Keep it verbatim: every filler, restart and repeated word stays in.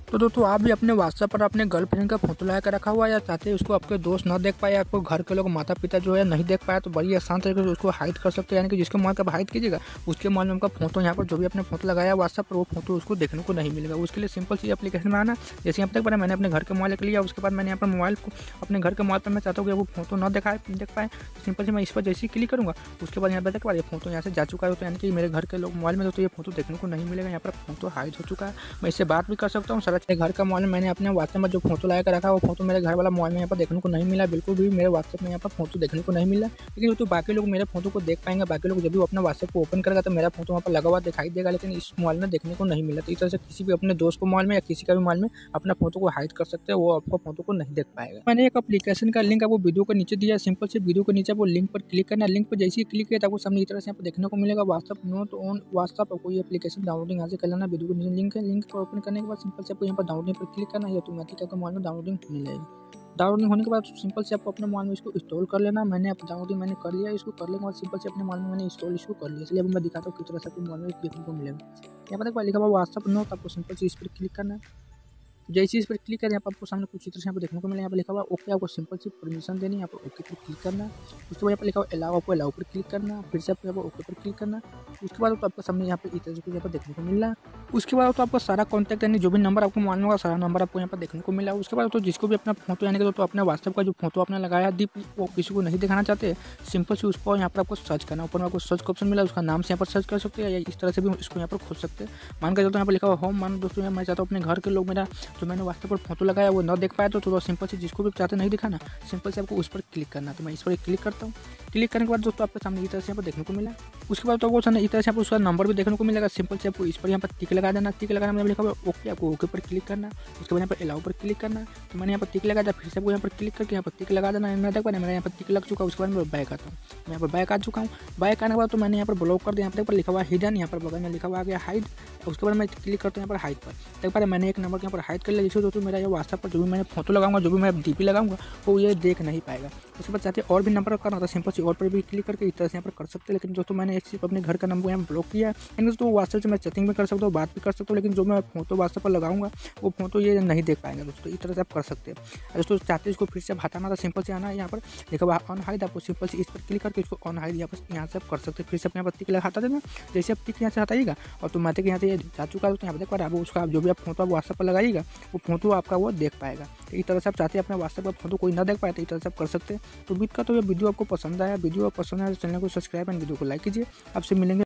तो दोस्तों आप भी अपने व्हाट्सएप पर अपने गर्लफ्रेंड का फोटो लगा कर रखा हुआ है या चाहते हैं उसको आपके दोस्त न देख पाए, आपको घर के लोग माता पिता जो है नहीं देख पाए, तो बड़ी आसान तरीके से उसको हाइड कर सकते हैं। यानी कि जिसके मोबाइल का हाइड कीजिएगा उसके मोबाइल में आपका फोटो यहाँ पर जो भी अपने फोटो लगाया व्हाट्सएप पर वो फोटो उसको देखने को नहीं मिलेगा। उसके लिए सिंपल सी एप्लीकेशन में आना। जैसे यहाँ तक पता मैंने अपने घर के मोबाइल लिया, उसके बाद मैंने यहाँ पर मोबाइल को अपने घर के मोबाइल पर मैं चाहता हूँ कि वो फोटो न दिखाए देख पाए, तो सिंपल से मैं इस पर जैसे ही क्लिक करूँगा उसके बाद यहाँ पर तक ये फोटो यहाँ से जा चुका है। तो यानी कि मेरे घर के लोग मोबाइल में दोस्तों ये फोटो देखने को नहीं मिलेगा। यहाँ पर फोटो हाइड हो चुका है। मैं इससे बात भी कर सकता हूँ। सारा घर का मोबाइल मैंने अपने व्हाट्सएप में जो फोटो लगा कर रखा है वो फोटो मेरे घर वाला मोबाइल में यहाँ पर देखने को नहीं मिला। बिल्कुल भी मेरे व्हाट्सएप में यहाँ पर फोटो देखने को नहीं मिला। लेकिन तो बाकी लोग मेरे फोटो को देख पाएंगे। बाकी लोग जब भी अपना व्हाट्सएप को ओपन करेगा तो मेरा फोटो वहाँ पर लगा हुआ दिखाई देगा, लेकिन इस मोबाइल में देखने को नहीं मिला। तो इस तरह से किसी भी अपने दोस्त को मोबाइल में या किसी का भी मोबाइल में अपना फोटो को हाइड कर सकते हैं, वो आपका फोटो को नहीं देख पाएगा। मैंने एक एप्लीकेशन का लिंक आपको वीडियो के नीचे दिया। सिंपल से वीडियो के नीचे वो लिंक पर क्लिक करना। लिंक पर जैसे ही क्लिक किया तो आपको सामने इस तरह से यहाँ पर देखने को मिलेगा व्हाट्सएप नोट ऑन व्हाट्सएप। आपको ये एप्लीकेशन डाउनलोडिंग यहाँ से कर लेना। वीडियो के नीचे लिंक है, लिंक को ओपन करने के बाद सिंपल से आपको यहाँ पर डाउनलोडिंग पर क्लिक करना है। ऑटोमेटिक आपके मोबाइल में डाउनलोडिंग होने लगेगी। डाउनलोडिंग होने के बाद सिंपल से आपको अपने मोबाइल में इसको इंस्टॉल कर लेना। मैंने आप डाउनलोडिंग मैंने कर लिया। इसको करने के बाद सिंपल से अपने मोबाइल में मैंने इंस्टॉल इसको कर लिया। इसलिए अब मैं दिखाता हूँ किस तरह से आपके मोबाइल में देखने को मिलेगा। यहाँ पर लिखा हुआ व्हाट्सएप नोट, आपको सिंपल से इस पर क्लिक करना है। जैसे इस पर क्लिक करें यहाँ पर आपको सामने कुछ चित्र यहाँ पर देखने को मिला। यहाँ पर लिखा हुआ ओके, आपको सिंपल सी परमिशन देनी है। यहाँ पर ओके पर क्लिक करना। उसके बाद यहाँ पर लिखा हुआ अलाउ, आपको अलाउ पर क्लिक करना। फिर से आपको यहाँ पर ओके पर क्लिक करना। उसके बाद तो आपको सामने यहाँ पर इस तरह से यहाँ पर देखने को मिल रहा है। उसके बाद तो आपका सारा कॉन्टैक्ट यानी जो भी नंबर आपको मालूम होगा सारा नंबर आपको यहाँ पर देखने को मिला। उसके बाद तो जिसको भी अपना फोटो यानी कि तो अपने व्हाट्सएप का जो फोटो आपने लगाया दीप वो किसी को नहीं दिखाना चाहते, सिंपल से उसको यहाँ पर आपको सर्च करना। ऊपर में आपको सर्च का ऑप्शन मिला, उसका नाम से यहाँ पर सर्च कर सकते हैं या इस तरह से भी इसको यहाँ पर खोज सकते हैं। मान कर चलते यहाँ पर लिखा हुआ होम। मान दोस्तों मैं चाहता हूँ अपने घर के लोग मेरा जो मैंने व्हाट्सएप पर फोटो लगाया वो न देख पाया, तो थोड़ा सिंपल से जिसको भी चाहते नहीं दिखाना सिंपल से आपको उस पर क्लिक करना। तो मैं इस पर क्लिक करता हूँ। क्लिक करने के बाद दोस्तों आपके सामने इस तरह से यहाँ पर देखने को मिला। उसके बाद तो आपको इस तरह से आपको उसका नंबर भी देखने को मिलेगा। सिंपल से आपको इस पर यहाँ पर टिक लगा देना। टिक लगाना मैंने लिखा हुआ ओके, आपको ओके पर क्लिक करना। उसके बाद यहाँ पर अलाउ पर क्लिक करना। तो मैंने यहाँ पर टिक लगा दिया। फिर से आपको यहाँ पर क्लिक करके यहाँ पर टिक लगा देना। मैं देख मेरा यहाँ पर टिक लग चुका है। उसके बाद मैं बैक आता हूँ। मैं यहाँ पर बैक आ चुका हूँ। बैक आने के बाद तो मैंने यहाँ पर ब्लॉक कर दिया। यहाँ पर लिखा हुआ हिडन, यहाँ पर बगल में लिखा हुआ आ गया हाइड। उसके बाद मैं क्लिक करता हूँ यहाँ पर हाइड पर। तक पर मैंने एक नंबर के यहाँ पर हाइड कर लिया, जिससे दोस्तों मेरा ये व्हाट्सएप पर जो भी मैंने फोटो लगाऊंगा, जो भी मैं डीपी लगाऊंगा वो ये देख नहीं पाएगा। उसके बाद चाहते और भी नंबर करना होता है सिंपल से और पर भी क्लिक करके इस तरह से यहाँ पर कर सकते हैं। लेकिन दोस्तों मैंने एक सिर्फ अपने घर का नंबर यहाँ ब्लॉक किया है। यानी दोस्तों व्हाट्सएप से मैं चैटिंग भी कर सकता हूँ, बात भी कर सकता हूँ, लेकिन जो मैं फोटो व्हाट्सएप पर लगाऊंगा वो फोटो ये नहीं देख पाएंगे दोस्तों। इस तरह से आप कर सकते हैं। दोस्तों चाहते हैं इसको फिर से हटाना था, सिंपल से आना है यहाँ पर लिखा हुआ ऑन हाइड, आपको सिंपल से इस पर क्लिक करके इसको ऑन हाइड यहाँ पर यहाँ से आप कर सकते हैं। फिर से अपने यहाँ पर टिक लगा हटा देना। जैसे आप टिक यहाँ से हटाइएगा ऑटोमेटिक यहाँ से ये जा चुका है। तो यहाँ पर देख पा रहे हैं उसका जो भी आप फोटो व्हाट्सएप पर लगाइएगा वो फोटो आपका वो देख पाएगा। तो इस तरह से आप चाहते हैं अपने व्हाट्सएप पर फोटो कोई ना देख पाए तो इस तरह से आप कर सकते हैं। तो उम्मीद करता हूँ ये वीडियो आपको पसंद आया। वीडियो पसंद आया तो चैनल को सब्सक्राइब एंड वीडियो को लाइक कीजिए। आपसे मिलेंगे।